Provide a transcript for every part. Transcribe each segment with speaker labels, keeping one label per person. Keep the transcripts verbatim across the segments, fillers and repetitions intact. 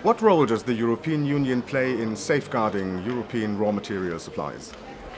Speaker 1: What role does the European Union play in safeguarding European raw material supplies?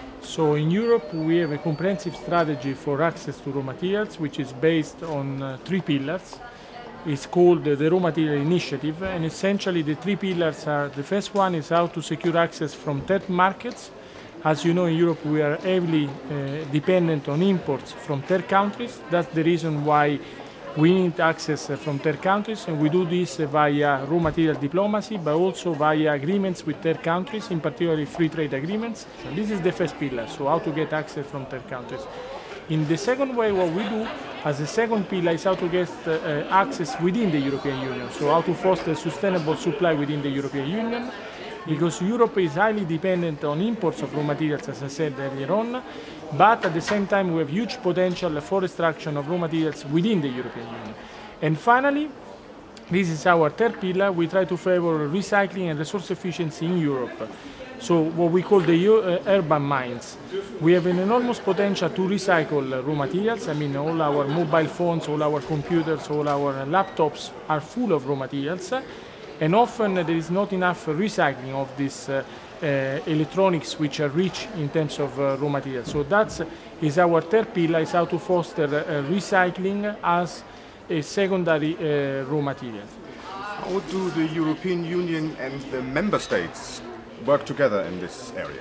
Speaker 2: So in Europe we have a comprehensive strategy for access to raw materials which is based on uh, three pillars. It's called uh, the Raw Material Initiative, and essentially the three pillars are: the first one is how to secure access from third markets. As you know, in Europe we are heavily uh, dependent on imports from third countries. That's the reason why we need access from third countries, and we do this via raw material diplomacy, but also via agreements with third countries, in particular free trade agreements. So this is the first pillar, so how to get access from third countries. In the second way, what we do as a second pillar is how to get uh, access within the European Union, so how to foster sustainable supply within the European Union, because Europe is highly dependent on imports of raw materials, as I said earlier on, but at the same time we have huge potential for extraction of raw materials within the European Union. And finally, this is our third pillar, we try to favor recycling and resource efficiency in Europe. So what we call the uh, urban mines. We have an enormous potential to recycle raw materials. I mean, all our mobile phones, all our computers, all our laptops are full of raw materials. And often there is not enough recycling of these uh, uh, electronics which are rich in terms of uh, raw materials. So that is our third pillar, is how to foster uh, recycling as a secondary uh, raw material.
Speaker 1: How do the European Union and the member states work together in this area?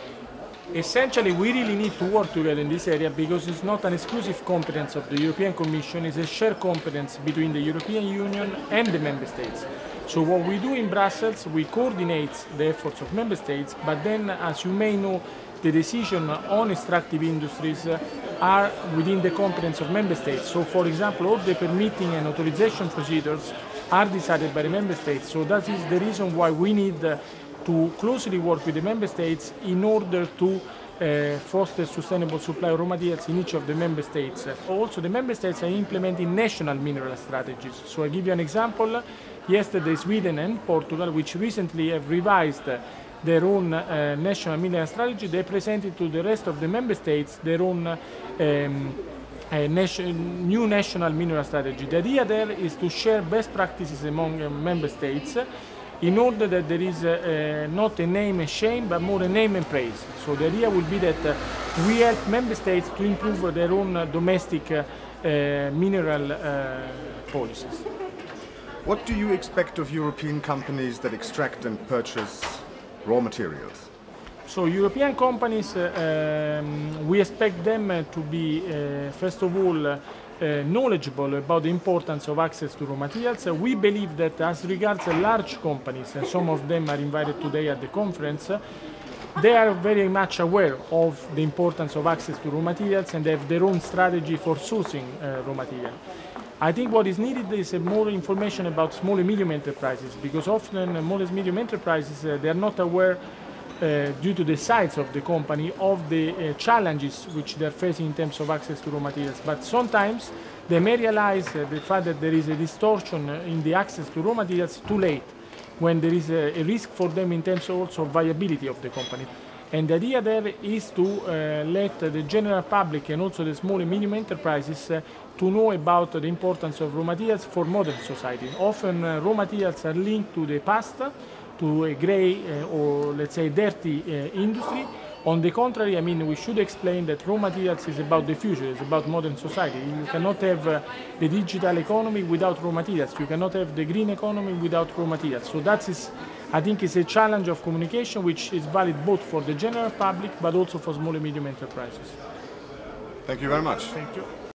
Speaker 2: Essentially, we really need to work together in this area because it's not an exclusive competence of the European Commission, it's a shared competence between the European Union and the member states. So what we do in Brussels, we coordinate the efforts of member states, but then, as you may know, the decision on extractive industries are within the competence of member states. So, for example, all the permitting and authorization procedures are decided by the member states. So that is the reason why we need to closely work with the member states in order to uh, foster sustainable supply of raw materials in each of the member states. Also, the member states are implementing national mineral strategies. So I give you an example. Yesterday, Sweden and Portugal, which recently have revised their own uh, national mineral strategy, they presented to the rest of the member states their own um, a nation, new national mineral strategy. The idea there is to share best practices among uh, member states in order that there is uh, uh, not a name and shame, but more a name and praise. So the idea will be that uh, we help member states to improve their own uh, domestic uh, uh, mineral uh, policies.
Speaker 1: What do you expect of European companies that extract and purchase raw materials?
Speaker 2: So European companies, uh, um, we expect them uh, to be, uh, first of all, uh, uh, knowledgeable about the importance of access to raw materials. Uh, we believe that as regards uh, large companies, and some of them are invited today at the conference, uh, they are very much aware of the importance of access to raw materials and they have their own strategy for sourcing uh, raw material. I think what is needed is uh, more information about small and medium enterprises, because often uh, small and medium enterprises, uh, they are not aware, uh, due to the size of the company, of the uh, challenges which they are facing in terms of access to raw materials. But sometimes they may realize uh, the fact that there is a distortion in the access to raw materials too late, when there is a, a risk for them in terms also of viability of the company. And the idea there is to uh, let the general public and also the small and medium enterprises uh, to know about the importance of raw materials for modern society. Often uh, raw materials are linked to the past, to a grey uh, or let's say dirty uh, industry. On the contrary, I mean, we should explain that raw materials is about the future, it's about modern society. You cannot have uh, the digital economy without raw materials. You cannot have the green economy without raw materials. So that is, I think, is a challenge of communication which is valid both for the general public but also for small and medium enterprises.
Speaker 1: Thank you very much.
Speaker 2: Thank you.